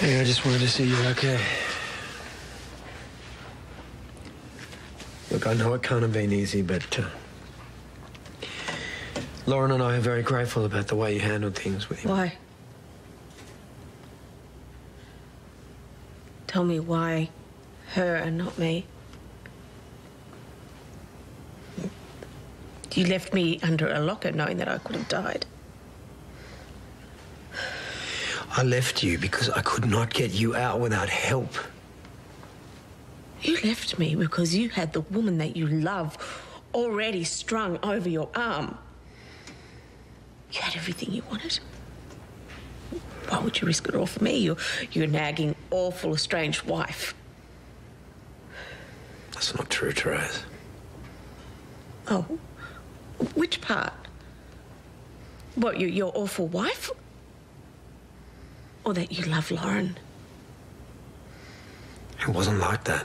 Hey, I just wanted to see you're okay. Look, I know it can't have been easy, but Lauren and I are very grateful about the way you handled things with him. Why? Tell me why her and not me. You left me under a locker knowing that I could have died. I left you because I could not get you out without help. You left me because you had the woman that you love already strung over your arm. You had everything you wanted. Why would you risk it all for me? You're nagging, awful, estranged wife. That's not true, Terese. Oh, which part? What, your awful wife? Or that you love Lauren? It wasn't like that.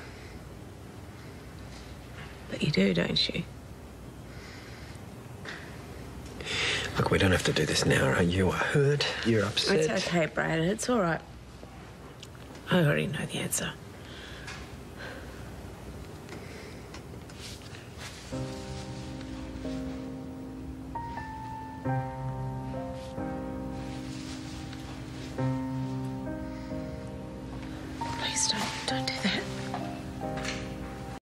But you do, don't you? Look, we don't have to do this now, right? You are hurt, you're upset. It's okay, Brad. It's all right. I already know the answer. Please don't.